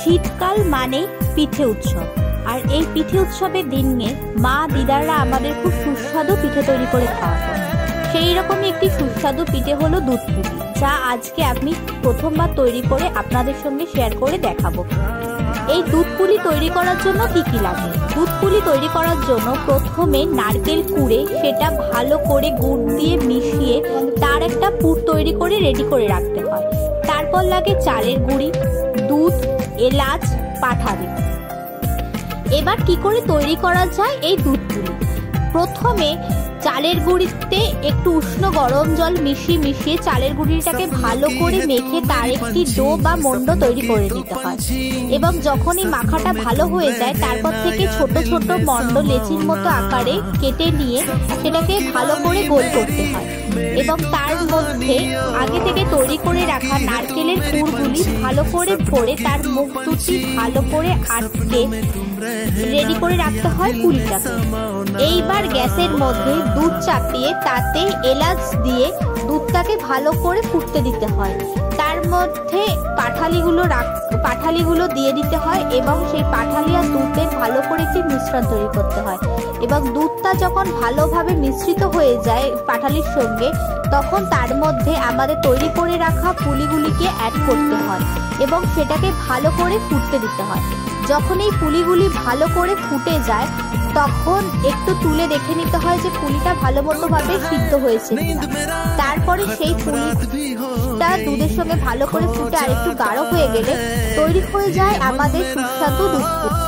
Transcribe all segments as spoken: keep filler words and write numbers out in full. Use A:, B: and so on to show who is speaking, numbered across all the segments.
A: শীতকাল মানে পিঠে উৎসব, আর এই পিঠে উৎসবের দিনে মা দিদাররা আমাদের খুব সুস্বাদু পিঠে তৈরি করে খাওয়াতো। সেই রকমই একটি সুস্বাদু পিঠে হলো দুধ পুলি, যা আজকে আমি প্রথমবার তৈরি করে আপনাদের সঙ্গে শেয়ার করে দেখাবো। এই দুধ পুলি তৈরি করার জন্য কি কি লাগে? দুধ পুলি তৈরি করার জন্য প্রথমে নারকেল কুড়ে সেটা ভালো করে গুড় দিয়ে মিশিয়ে তার একটা পুর তৈরি করে রেডি করে রাখতে হয়। তারপর লাগে চালের গুঁড়ি, দুধ, এলাচ, পাঠালি। এবার কি করে তৈরি করা যায় এই দুধ পুলি? প্রথমে চালের গুঁড়িতে একটু উষ্ণ গরম জল মিশিয়ে মিশিয়ে চালের গুঁড়িটাকে ভালো করে মেখে তার একটি ডো বা মন্ড তৈরি করে নিতে হয়। এবং যখনই মাখাটা ভালো হয়ে যায় তারপর থেকে ছোট ছোট মন্ড লেচির মতো আকারে কেটে নিয়ে সেটাকে ভালো করে গোল করতে হয় এবং তার মধ্যে আগে থেকে তৈরি করে রাখা নারকেলের পুরগুলি ভালো করে ভরে তার মুখ দুটি ভালো করে আটকে রেডি করে রাখতে হয় পুলিটাকে। এইবার গ্যাসের মধ্যে দুধ চাপিয়ে তাতে এলাচ দিয়ে দুধটাকে ভালো করে ফুটতে দিতে হয়। তার মধ্যে পাঠালিগুলো রাখ পাঠালিগুলো দিয়ে দিতে হয় এবং সেই পাঠালি আর দুধের ভালো করে একটি মিশ্রণ তৈরি করতে হয়। এবং দুধটা যখন ভালোভাবে মিশ্রিত হয়ে যায় পাঠালির সঙ্গে, তখন তার মধ্যে আমাদের তৈরি করে রাখা পুলিগুলিকে অ্যাড করতে হয় এবং সেটাকে ভালো করে ফুটতে দিতে হয়। যখন এই পুলিগুলি ভালো করে ফুটে যায় তখন একটু তুলে দেখে নিতে হয় যে পুলিটা ভালো মতো ভাবে সিদ্ধ হয়েছে কিনা। তারপরে সেই পুলিটা দুধের সঙ্গে ভালো করে ফুটে আর একটু গাঢ় হয়ে গেলে তৈরি হয়ে যায় আমাদের সুস্বাদু দুধ পুলি।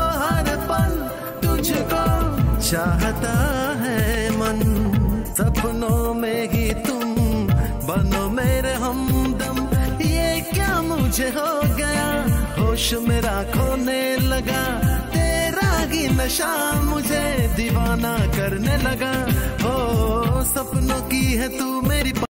B: चाहता है मन सपनों में ही तुम बनो मेरे हमदम, ये क्या मुझे हो गया, होश मेरा खोने लगा, तेरा ही नशा मुझे दीवाना करने लगा। हो सपनों की है तू मेरी